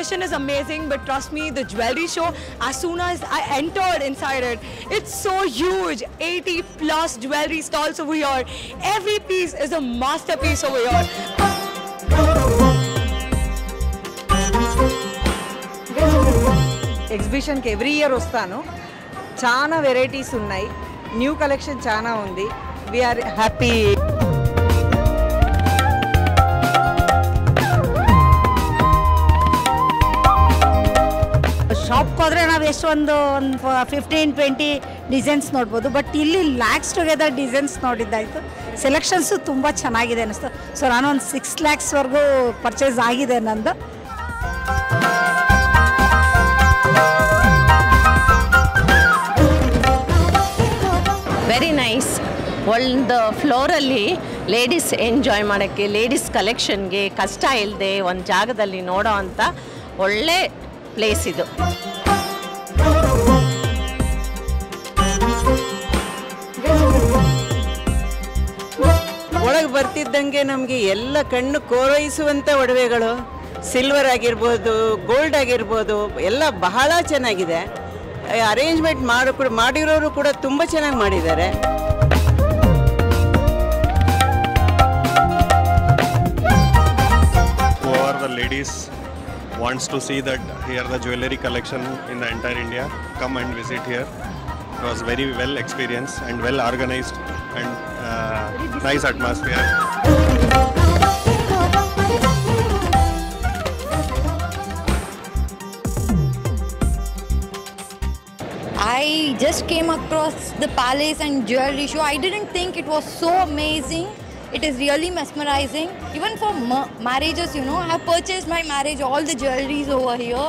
exhibition is amazing, but trust me, the jewelry show, as soon as I entered inside it, it's so huge. 80 plus jewelry stalls over here. Every piece is a masterpiece over here. Exhibition ki every year ostanu. Chana varieties unnai. New collection chana undi. We are happy. ಶಾಪ್ಗೆ ಹೋದರೆ ನಾವು ಎಷ್ಟು ಒಂದು 15-20 designs ನೋಡ್ಬೋದು, but ಇಲ್ಲಿ lakhs together designs ನೋಡಿದ್ದಾಯಿತು. Selections ತುಂಬ ಚೆನ್ನಾಗಿದೆ ಅನ್ನಿಸ್ತು. ಸೊ ನಾನು ಒಂದು 6 lakhsವರೆಗೂ ಪರ್ಚೇಸ್ ಆಗಿದೆ ನಂದು. Very nice. ಒಂದು ಫ್ಲೋರಲ್ಲಿ ಲೇಡೀಸ್ ಎಂಜಾಯ್ ಮಾಡೋಕ್ಕೆ, ಲೇಡೀಸ್ ಕಲೆಕ್ಷನ್ಗೆ ಕಷ್ಟ ಇಲ್ಲದೆ ಒಂದು ಜಾಗದಲ್ಲಿ ನೋಡೋ ಅಂಥ ಒಳ್ಳೆ ಪ್ಲೇಸ್ ಇದು. ಒಳಗೆ ಬರ್ತಿದ್ದಂಗೆ ನಮಗೆ ಎಲ್ಲ ಕಣ್ಣು ಕೋರೈಸುವಂಥ ಒಡವೆಗಳು, ಸಿಲ್ವರ್ ಆಗಿರ್ಬೋದು, ಗೋಲ್ಡ್ ಆಗಿರ್ಬೋದು, ಎಲ್ಲ ಬಹಳ ಚೆನ್ನಾಗಿದೆ. ಅರೇಂಜ್ಮೆಂಟ್ ಮಾಡಿರೋರು ಕೂಡ ತುಂಬ ಚೆನ್ನಾಗಿ ಮಾಡಿದ್ದಾರೆ. Whoever the ladies wants to see that here the jewellery collection in the entire India, come and visit here. It was very well experienced and well organized and nice atmosphere. I just came across the palace and jewelry show. I didn't think it was so amazing. It is really mesmerizing. Even for marriages, you know, I have purchased my marriage, all the jewelries over here.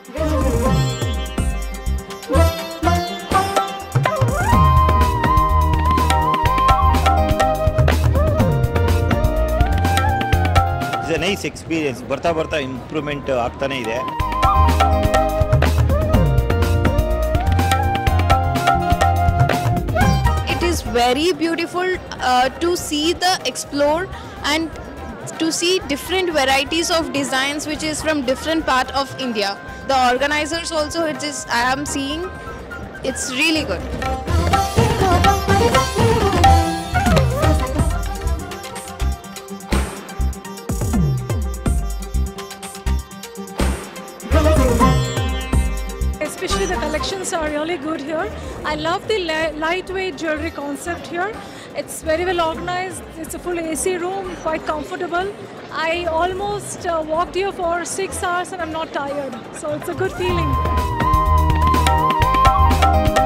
It's a nice experience. ಬರ್ತಾ improvement ಆಗ್ತಾನೆ ಇದೆ. Very beautiful to see the explore and to see different varieties of designs which is from different part of India. The organizers also, it is, I am seeing, it's really good. Especially the collections are really good here. I love the lightweight jewelry concept here. It's very well organized. It's a full AC room, quite comfortable. I almost walked here for 6 hours and I'm not tired. So it's a good feeling.